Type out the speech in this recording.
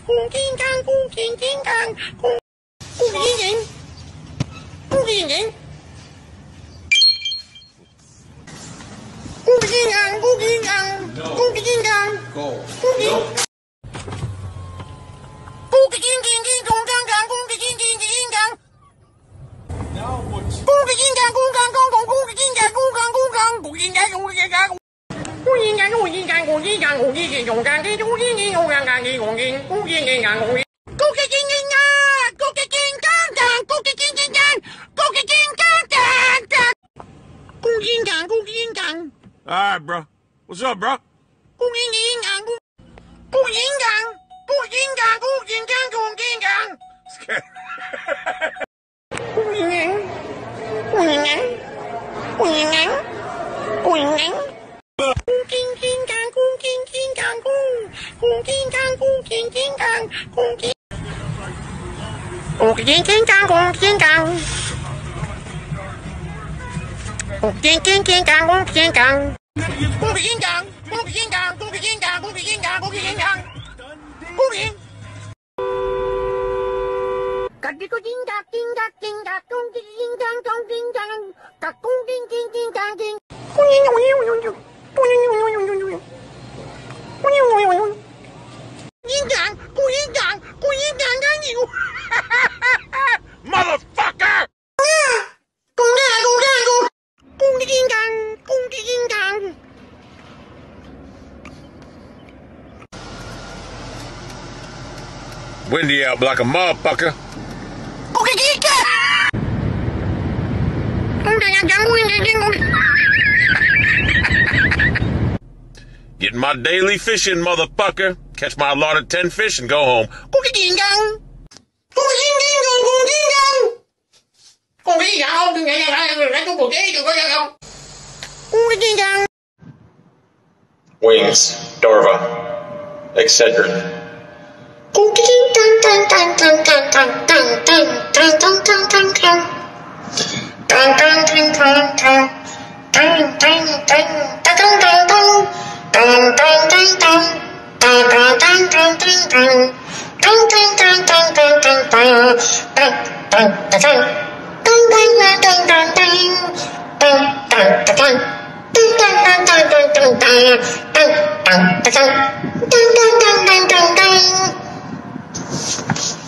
cùng kiên càng cùng kiên kiên càng cùng kiên kiên cùng kiên kiên cùng kiên càng cùng kiên càng cùng kiên càng cùng kiên cùng kiên kiên kiên cùng càng càng cùng kiên kiên kiên càng cùng kiên càng cùng càng cùng cùng kiên càng cùng càng cùng càng cùng kiên càng cùng kiên càng cùng kiên càng cùng kiên càng cùng kiên càng cùng kiên càng cùng càng kiên cùng kiên càng cùng càng càng cùng kiên cùng kiên càng cùng cùng kiên kiên càng cùng kiên kiên càng càng cùng kiên kiên càng cùng kiên kiên càng càng cùng kiên càng cùng kiên càng. All right, bro. What's up, bro? Cùng kiên kiên càng cùng kiên càng cùng kiên càng cùng kiên càng cùng kiên càng cùng kiên càng cùng kiên càng cùng kiên càng cùng kiên càng cùng kiên kiên càng cùng kiên kiên càng cùng kiên càng cùng kiên kiên càng cùng kiên cùng kiên kiên càng cùng kiên càng cùng kiên kiên càng cùng kiên càng cùng kiên càng cùng kiên càng cùng kiên càng cùng kiên càng cùng kiên càng cùng kiên các đi có kiên càng cùng kiên càng cùng kiên càng các cùng kiên kiên càng kiên cùng kiên càng càng nhiều Motherfucker! cùng kiên càng Windy out like a motherfucker. cùng kiên càng Getting my daily fishing, motherfucker. Catch my allotted 10 fish and go home. cùng kiên càng cùng kiên càng cùng kiên càng cùng kiên càng không nghe lại cùng cuộc chơi được không cùng kiên càng Wings, Dorva, Excedrin. cùng kiên càng